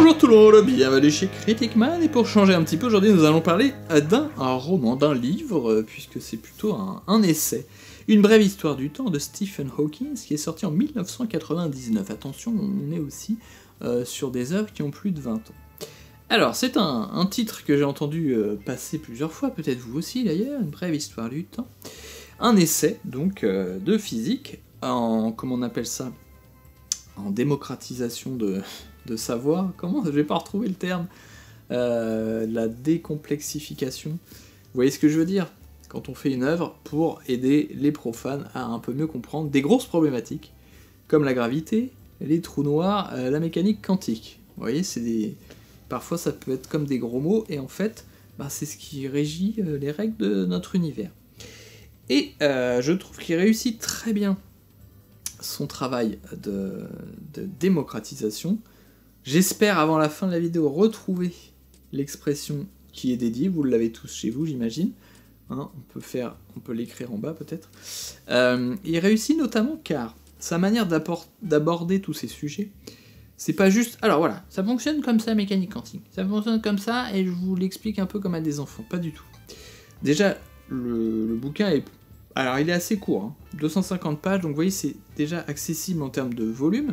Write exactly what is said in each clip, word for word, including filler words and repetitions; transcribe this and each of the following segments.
Bonjour tout le monde, bienvenue chez Critic Man, et pour changer un petit peu, aujourd'hui nous allons parler d'un roman, d'un livre, puisque c'est plutôt un, un essai. Une brève histoire du temps de Stephen Hawking, qui est sorti en mille neuf cent quatre-vingt-dix-neuf. Attention, on est aussi euh, sur des œuvres qui ont plus de vingt ans. Alors, c'est un, un titre que j'ai entendu euh, passer plusieurs fois, peut-être vous aussi d'ailleurs, une brève histoire du temps. Un essai, donc, euh, de physique, en, comment on appelle ça, en démocratisation de, de savoir, comment, je vais pas retrouver le terme, euh, la décomplexification. Vous voyez ce que je veux dire? Quand on fait une œuvre pour aider les profanes à un peu mieux comprendre des grosses problématiques, comme la gravité, les trous noirs, euh, la mécanique quantique. Vous voyez, c'est des... Parfois ça peut être comme des gros mots, et en fait, bah, c'est ce qui régit euh, les règles de notre univers. Et euh, je trouve qu'il réussit très bien son travail de, de démocratisation. J'espère, avant la fin de la vidéo, retrouver l'expression qui est dédiée, vous l'avez tous chez vous, j'imagine. Hein, on peut faire, on peut l'écrire en bas, peut-être. Euh, il réussit notamment car sa manière d'aborder tous ces sujets, c'est pas juste... Alors voilà, ça fonctionne comme ça, mécanique quantique. Ça fonctionne comme ça, et je vous l'explique un peu comme à des enfants. Pas du tout. Déjà, le, le bouquin est... Alors, il est assez court, hein, deux cent cinquante pages, donc vous voyez, c'est déjà accessible en termes de volume.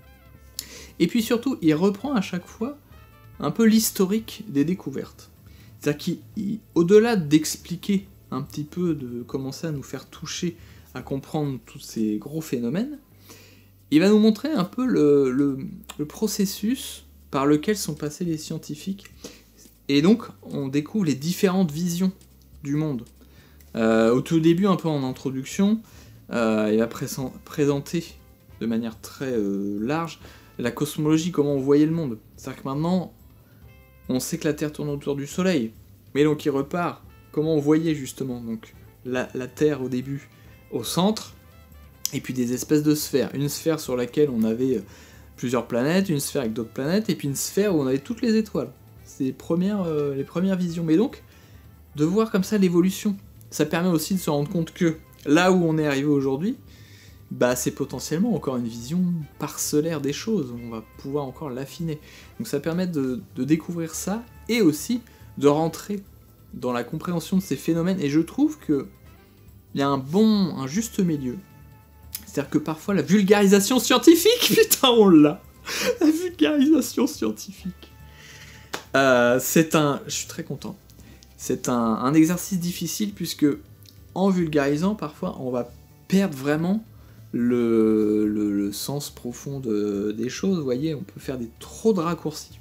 Et puis surtout, il reprend à chaque fois un peu l'historique des découvertes. C'est-à-dire qu'au-delà d'expliquer un petit peu, de commencer à nous faire toucher, à comprendre tous ces gros phénomènes, il va nous montrer un peu le, le, le processus par lequel sont passés les scientifiques. Et donc, on découvre les différentes visions du monde. Euh, au tout début, un peu en introduction, euh, il va pré présenter de manière très euh, large la cosmologie, comment on voyait le monde. C'est-à-dire que maintenant, on sait que la Terre tourne autour du Soleil, mais donc il repart, comment on voyait justement donc la, la Terre au début, au centre, et puis des espèces de sphères. Une sphère sur laquelle on avait plusieurs planètes, une sphère avec d'autres planètes, et puis une sphère où on avait toutes les étoiles. C'est les premières, euh, les premières visions. Mais donc, de voir comme ça l'évolution, ça permet aussi de se rendre compte que là où on est arrivé aujourd'hui, bah c'est potentiellement encore une vision parcellaire des choses, on va pouvoir encore l'affiner. Donc ça permet de, de découvrir ça, et aussi de rentrer dans la compréhension de ces phénomènes, et je trouve que il y a un bon, un juste milieu. C'est-à-dire que parfois la vulgarisation scientifique, putain on l'a, la vulgarisation scientifique. Euh, c'est un, je suis très content. C'est un, un exercice difficile puisque en vulgarisant parfois on va perdre vraiment le, le, le sens profond de, des choses. Vous voyez, on peut faire des trop de raccourcis.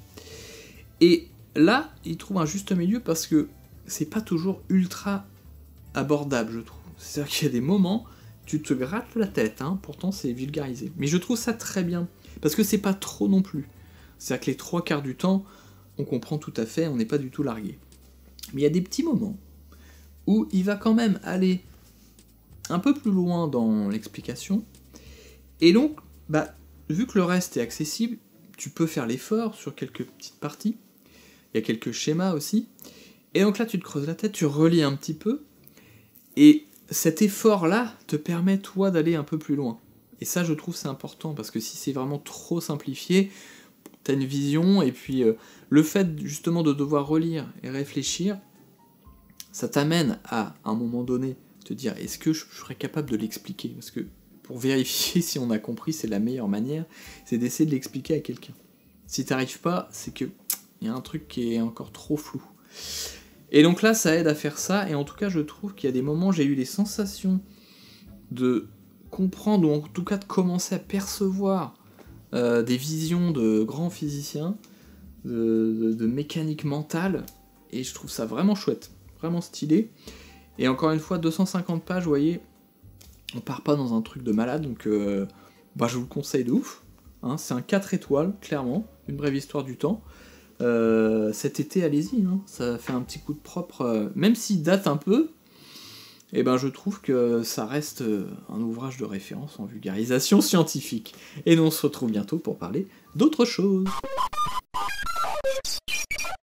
Et là, il trouve un juste milieu parce que c'est pas toujours ultra abordable, je trouve. C'est-à-dire qu'il y a des moments, tu te grattes la tête, hein, pourtant c'est vulgarisé. Mais je trouve ça très bien, parce que c'est pas trop non plus. C'est-à-dire que les trois quarts du temps, on comprend tout à fait, on n'est pas du tout largué. Mais il y a des petits moments où il va quand même aller un peu plus loin dans l'explication, et donc, bah, vu que le reste est accessible, tu peux faire l'effort sur quelques petites parties, il y a quelques schémas aussi, et donc là tu te creuses la tête, tu relis un petit peu, et cet effort-là te permet, toi, d'aller un peu plus loin. Et ça, je trouve, c'est important, parce que si c'est vraiment trop simplifié, t'as une vision, et puis euh, le fait, justement, de devoir relire et réfléchir, ça t'amène à, à un moment donné, te dire, est-ce que je serais capable de l'expliquer? Parce que, pour vérifier si on a compris, c'est la meilleure manière, c'est d'essayer de l'expliquer à quelqu'un. Si t'arrives pas, c'est que il y a un truc qui est encore trop flou. Et donc là, ça aide à faire ça, et en tout cas, je trouve qu'il y a des moments où j'ai eu les sensations de comprendre, ou en tout cas de commencer à percevoir euh, des visions de grands physiciens, de, de, de mécanique mentale, et je trouve ça vraiment chouette, vraiment stylé. Et encore une fois, deux cent cinquante pages, vous voyez, on part pas dans un truc de malade, donc euh, bah, je vous le conseille de ouf. Hein, c'est un quatre étoiles, clairement, une brève histoire du temps. Euh, cet été, allez-y, hein, ça fait un petit coup de propre, euh, même s'il date un peu, et ben je trouve que ça reste euh, un ouvrage de référence en vulgarisation scientifique. Et nous on se retrouve bientôt pour parler d'autre chose.